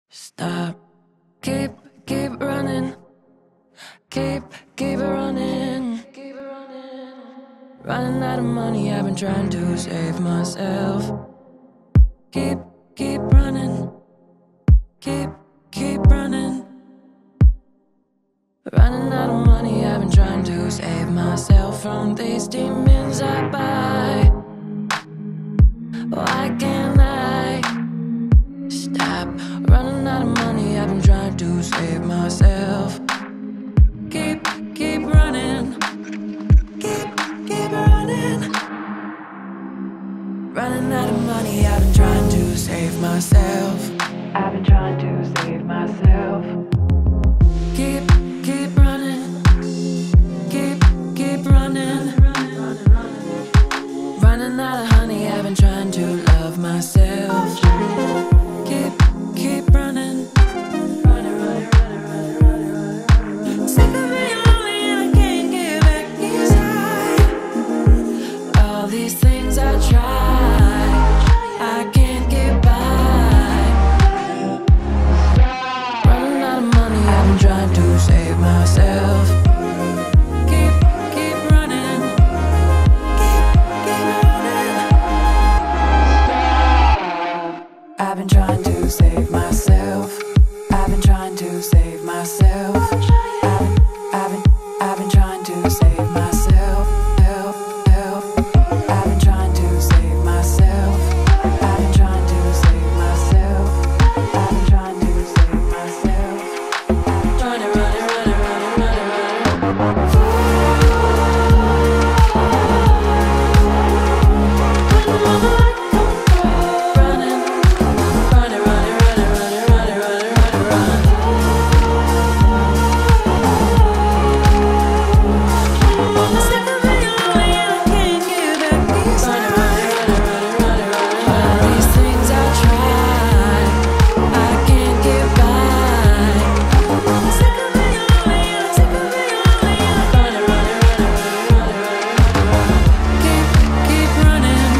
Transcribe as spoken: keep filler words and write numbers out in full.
Stop. Keep, keep running. Keep, keep running. Keep running. Running out of money, I've been trying to save myself. Keep, keep running. Keep, keep running. Running out of money, I've been trying to save myself from these demons I buy. Why can't I stop? Running out of money, I've been trying to save myself. Keep, keep running. Keep, keep running. Running out of money, I've been trying to save myself. I've been trying to save myself. Keep, keep running. Keep, keep running. Running out of honey, I've been trying to love myself. Keep, keep running. Running, running, running, running, running, running. Sick of being lonely and I can't get back inside. All these things I try, I can't get by. Running out of money, I've been trying to save myself. Keep, keep running. Keep, keep running. I've been trying to save myself. I've been trying to save myself. I've been, I've been, I've been trying to save myself. Help, help. I've been trying to save myself. I've been trying to save myself. I've been trying to save myself. Running, running, running, running, running, running. Running, running, running, running, running, running, running, running. Sick of being lonely and I can't get back inside. Running, running, running, running, running. These things I try, I can't get by. Sick of being lonely and I'm sick of being lonely and I'm running, running, running, running, running, running. Keep, keep running.